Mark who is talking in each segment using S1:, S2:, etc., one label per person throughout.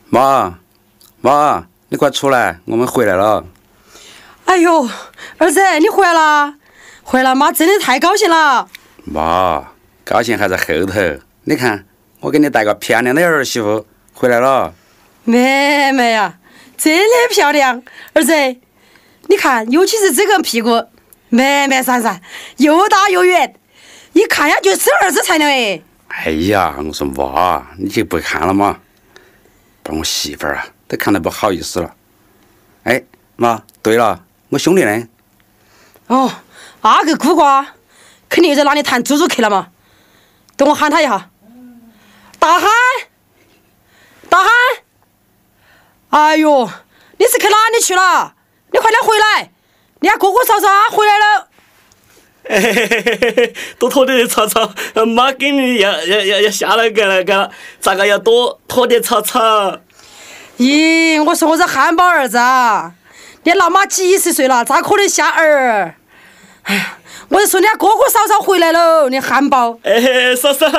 S1: 妈，妈，你快出来，我们回来了。
S2: 哎呦，儿子，你回来了！回来，妈真的太高兴了。
S1: 妈，高兴还在后头。你看，我给你带个漂亮的儿媳妇回来了。
S2: 妹妹呀，真的漂亮。儿子，你看，尤其是这个屁股，美美闪闪，又大又圆，一看呀就是儿子才能哎。
S1: 哎呀，我说妈，你就不看了嘛，把我媳妇儿啊都看得不好意思了。哎，妈，对了，我兄弟呢？
S2: 哦，那个孤瓜肯定又在哪里谈猪肉去了嘛。等我喊他一下。大汉，大汉，哎呦，你是去哪里去了？你快点回来，你家哥哥嫂嫂回来了。
S3: 多拖点草草，妈给你要下来个那个，咋个要多拖点草草？
S2: 咦，我说我是汉堡儿子啊，你老妈几十岁了，咋可能下儿？哎呀，我是说你家哥哥嫂嫂回来了，你汉堡。
S3: 哎，嫂嫂，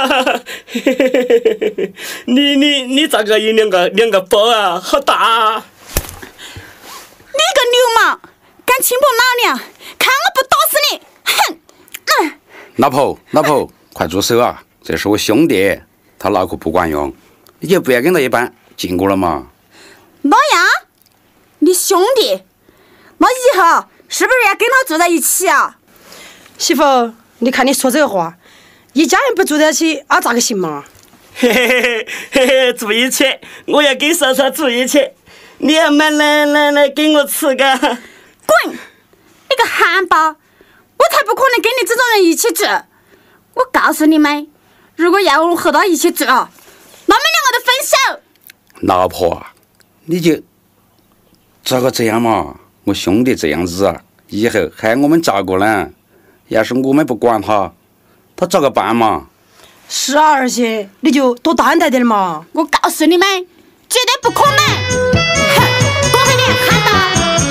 S3: 你咋个有两个包啊？好大啊！
S4: 你个流氓，敢轻薄老娘，看我不打死你！哼！
S1: 老婆，快住手啊！这是我兄弟，他脑壳不管用，你就不要跟他一般禁锢了嘛。
S4: 老杨，你兄弟，那以后是不是要跟他住在一起啊？
S2: 媳妇，你看你说这个话，一家人不住在一起啊，咋个行嘛？
S3: 嘿，住一起，我要跟嫂嫂住一起，你要买奶给我吃个。
S4: 滚！你个汉堡！我才不可能跟你这种人一起住！我告诉你们，如果要我和他一起住，那我们两个就分手。
S1: 老婆啊，你就咋个这样嘛？我兄弟这样子啊，以后还我们照顾呢。要是我们不管他咋个办嘛？
S2: 是啊，儿媳，你就多担待点嘛。
S4: 我告诉你们，绝对不可能！哼，滚开点，汉堡！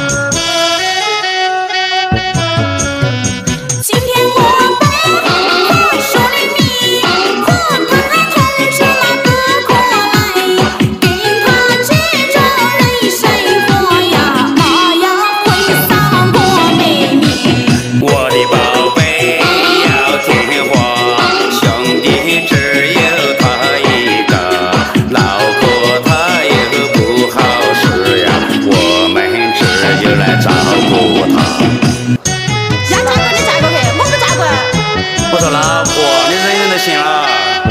S4: 今天我把说的你和他同吃那个过来，跟他这种人生活呀，那样会伤我妹妹。
S1: 我的宝贝要听话，兄弟只有他一个，老婆他又不好使呀，我们只有来照顾他。
S4: 要照顾你照顾去，我不照顾。
S1: 我说老婆，你忍忍就行了。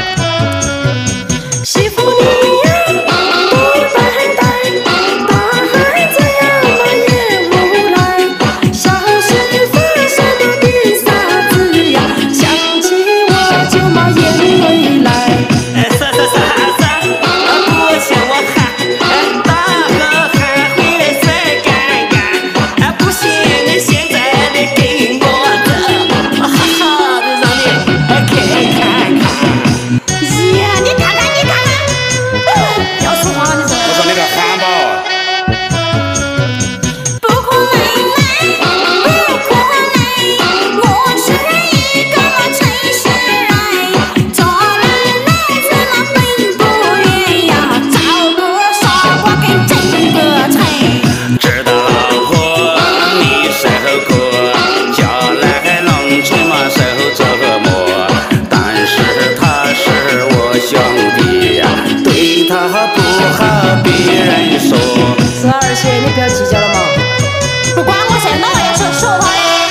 S2: 媳妇你呀，多担待，大孩子呀嘛也无赖，小媳妇说的比啥子呀，想起我就嘛眼泪来。
S3: 嫂，不像我喊，大哥还会再干，不行你现在得跟我走，好好的让你看看。
S4: 呀，你看看，
S2: 要说话你这。
S1: 我说你个汉堡，
S4: 不可能，我是一个城市人，找人来自那本不远呀，找个傻瓜跟整个城。
S1: 知道老婆你受苦，家来农村嘛受折磨，但是他是我兄弟呀，对他不好别人说。
S2: 是啊，儿媳，你不要计较了嘛。
S4: 不管我现在哪样说话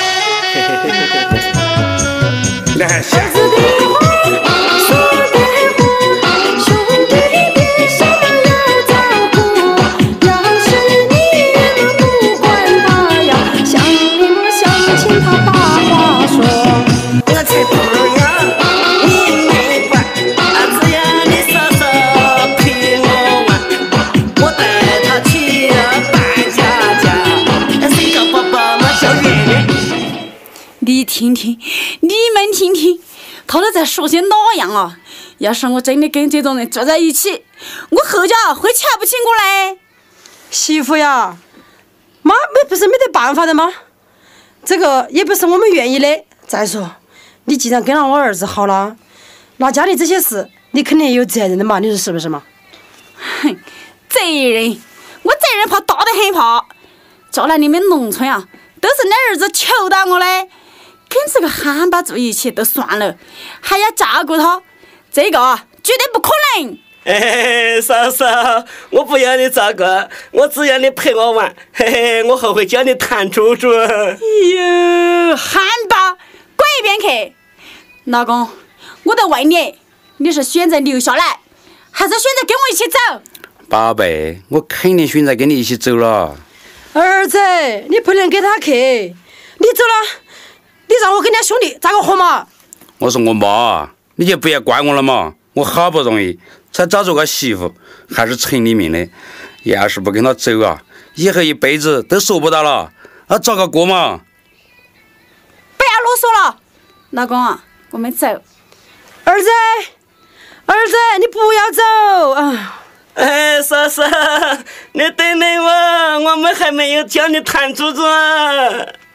S4: 的。
S1: 你还想？
S2: 儿子的话，说的话，兄弟别伤了要照顾。要是你也不管他呀，想你嘛想请他把话说。
S3: 我才不要你没管，只要你嫂嫂陪我玩，我带她去扮家家，生个宝宝嘛叫圆圆。
S4: 你听听，你们听听，他都在说些哪样啊？要是我真的跟这种人住在一起，我后脚会瞧不起我嘞。
S2: 媳妇呀，妈不是没得办法的吗？这个也不是我们愿意的。再说，你既然跟了我儿子好了，那家里这些事你肯定也有责任的嘛，你说是不是嘛？
S4: 哼， 责任，我责任怕大得很怕。将来你们农村啊，都是你儿子求到我的，跟这个汉巴住一起都算了，还要照顾他，这个啊绝对不可能。
S3: 嫂嫂，我不要你照顾，我只要你陪我玩。我还会教你弹珠珠。
S4: 哟，汉巴，滚一边去！老公，我得问你，你是选择留下来，还是选择跟我一起走？
S1: 宝贝，我肯定选择跟你一起走了。
S2: 儿子，你不能跟他去，你走了，你让我跟你兄弟咋个活嘛？
S1: 我是我妈，你就不要怪我了嘛。我好不容易才找着个媳妇，还是城里面的，要是不跟他走啊，以后一辈子都说不到了，咋个过嘛？
S4: 不要啰嗦了，老公啊，我们走。
S2: 儿子，儿子，你不要走啊！
S3: 嫂嫂，你等等我，我们还没有教你弹珠珠啊。